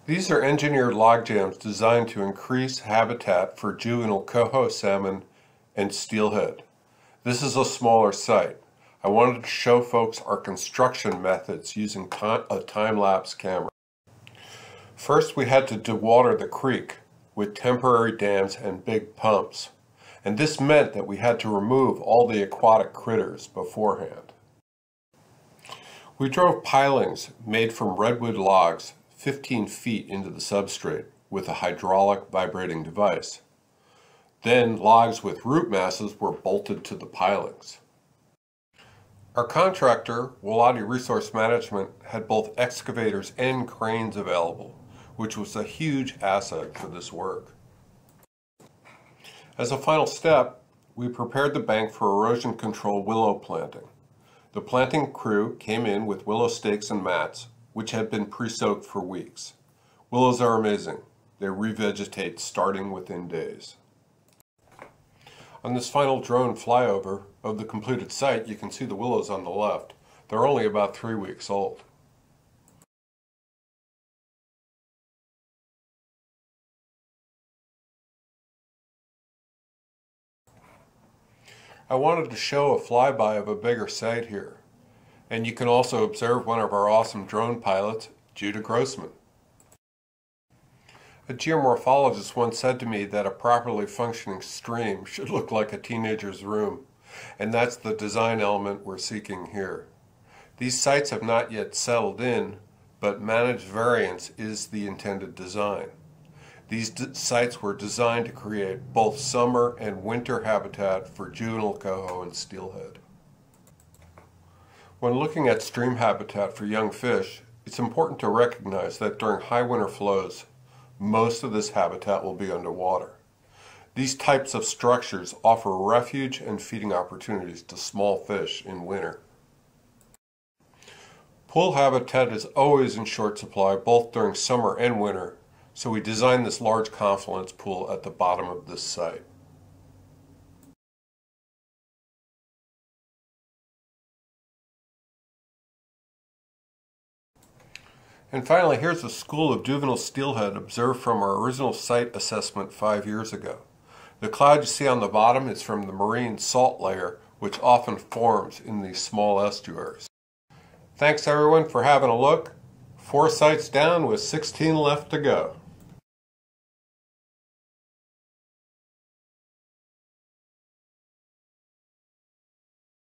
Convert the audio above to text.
These are engineered log jams designed to increase habitat for juvenile coho salmon and steelhead. This is a smaller site. I wanted to show folks our construction methods using a time-lapse camera. First, we had to dewater the creek with temporary dams and big pumps, and this meant that we had to remove all the aquatic critters beforehand. We drove pilings made from redwood logs 15 feet into the substrate with a hydraulic vibrating device. Then logs with root masses were bolted to the pilings. Our contractor, Wallati Resource Management, had both excavators and cranes available, which was a huge asset for this work. As a final step, we prepared the bank for erosion control willow planting. The planting crew came in with willow stakes and mats, which had been pre-soaked for weeks. Willows are amazing. They revegetate starting within days. On this final drone flyover of the completed site, you can see the willows on the left. They're only about 3 weeks old. I wanted to show a flyby of a bigger site here, and you can also observe one of our awesome drone pilots, Judah Grossman. A geomorphologist once said to me that a properly functioning stream should look like a teenager's room, and that's the design element we're seeking here. These sites have not yet settled in, but managed variance is the intended design. These sites were designed to create both summer and winter habitat for juvenile coho and steelhead. When looking at stream habitat for young fish, it's important to recognize that during high winter flows, most of this habitat will be underwater. These types of structures offer refuge and feeding opportunities to small fish in winter. Pool habitat is always in short supply both during summer and winter, so we designed this large confluence pool at the bottom of this site. And finally, here's a school of juvenile steelhead observed from our original site assessment 5 years ago. The cloud you see on the bottom is from the marine salt layer, which often forms in these small estuaries. Thanks everyone for having a look. 4 sites down with 16 left to go.